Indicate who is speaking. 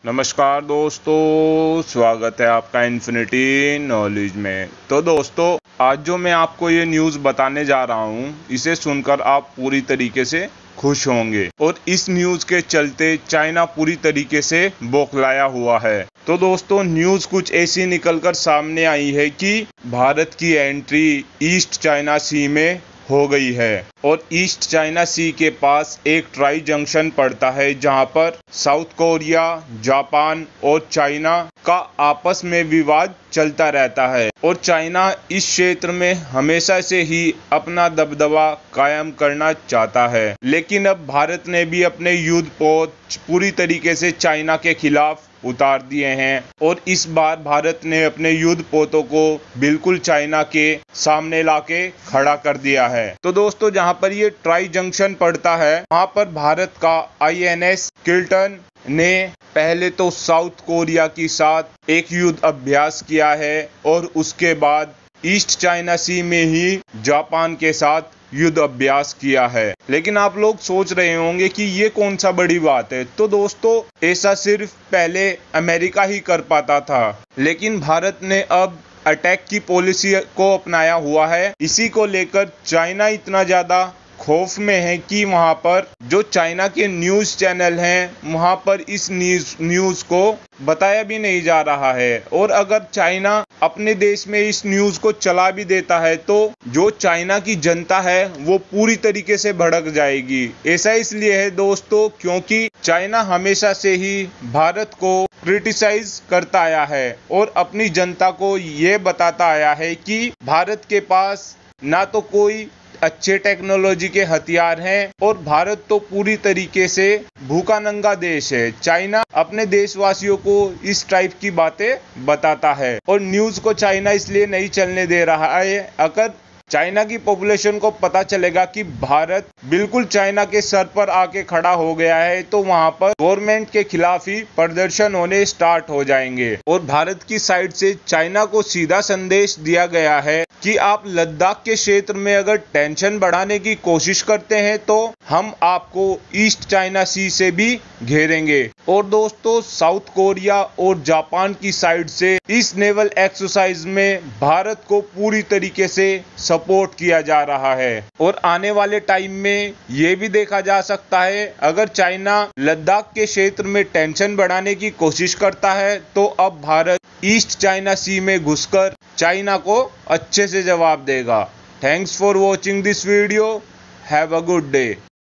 Speaker 1: नमस्कार दोस्तों, स्वागत है आपका इन्फिनिटी नॉलेज में। तो दोस्तों, आज जो मैं आपको ये न्यूज़ बताने जा रहा हूँ, इसे सुनकर आप पूरी तरीके से खुश होंगे। और इस न्यूज़ के चलते चाइना पूरी तरीके से बौखलाया हुआ है। तो दोस्तों, न्यूज़ कुछ ऐसी निकलकर सामने आई है कि भारत की एंट्री ईस्ट चाइना सी में हो गई है। और ईस्ट चाइना सी के पास एक ट्राई जंक्शन पड़ता है, जहां पर साउथ कोरिया, जापान और चाइना का आपस में विवाद चलता रहता है। और चाइना इस क्षेत्र में हमेशा से ही अपना दबदबा कायम करना चाहता है। लेकिन अब भारत ने भी अपने युद्ध पोत पूरी तरीके से चाइना के खिलाफ उतार दिए हैं। और इस बार भारत ने अपने युद्ध पोतों को बिल्कुल चाइना के सामने लाके खड़ा कर दिया है। तो दोस्तों, जहां पर ये ट्राई जंक्शन पड़ता है, वहां पर भारत का INS किल्टन ने पहले तो साउथ कोरिया के साथ एक युद्ध अभ्यास किया है और उसके बाद ईस्ट चाइना सी में ही जापान के साथ युद्ध अभ्यास किया है। लेकिन आप लोग सोच रहे होंगे कि ये कौन सा बड़ी बात है। तो दोस्तों, ऐसा सिर्फ पहले अमेरिका ही कर पाता था, लेकिन भारत ने अब अटैक की पॉलिसी को अपनाया हुआ है। इसी को लेकर चाइना इतना ज्यादा खौफ में है कि वहां पर जो चाइना के न्यूज चैनल हैं, वहां पर इस न्यूज को बताया भी नहीं जा रहा है। और अगर चाइना अपने देश में इस न्यूज को चला भी देता है, तो जो चाइना की जनता है वो पूरी तरीके से भड़क जाएगी। ऐसा इसलिए है दोस्तों, क्योंकि चाइना हमेशा से ही भारत को क्रिटिसाइज करता आया है और अपनी जनता को ये बताता आया है कि भारत के पास ना तो कोई अच्छे टेक्नोलॉजी के हथियार हैं और भारत तो पूरी तरीके से भूखा नंगा देश है। चाइना अपने देशवासियों को इस टाइप की बातें बताता है और न्यूज़ को चाइना इसलिए नहीं चलने दे रहा है। अगर चाइना की पॉपुलेशन को पता चलेगा कि भारत बिल्कुल चाइना के सर पर आके खड़ा हो गया है, तो वहां पर गवर्नमेंट के खिलाफ ही प्रदर्शन होने स्टार्ट हो जाएंगे। और भारत की साइड से चाइना को सीधा संदेश दिया गया है कि आप लद्दाख के क्षेत्र में अगर टेंशन बढ़ाने की कोशिश करते हैं, तो हम आपको ईस्ट चाइना सी से भी घेरेंगे। और दोस्तों, साउथ कोरिया और जापान की साइड से इस नेवल एक्सरसाइज में भारत को पूरी तरीके से सपोर्ट किया जा रहा है। और आने वाले टाइम में ये भी देखा जा सकता है, अगर चाइना लद्दाख के क्षेत्र में टेंशन बढ़ाने की कोशिश करता है, तो अब भारत ईस्ट चाइना सी में घुसकर चाइना को अच्छे से जवाब देगा। Thanks for watching this video. Have a good day.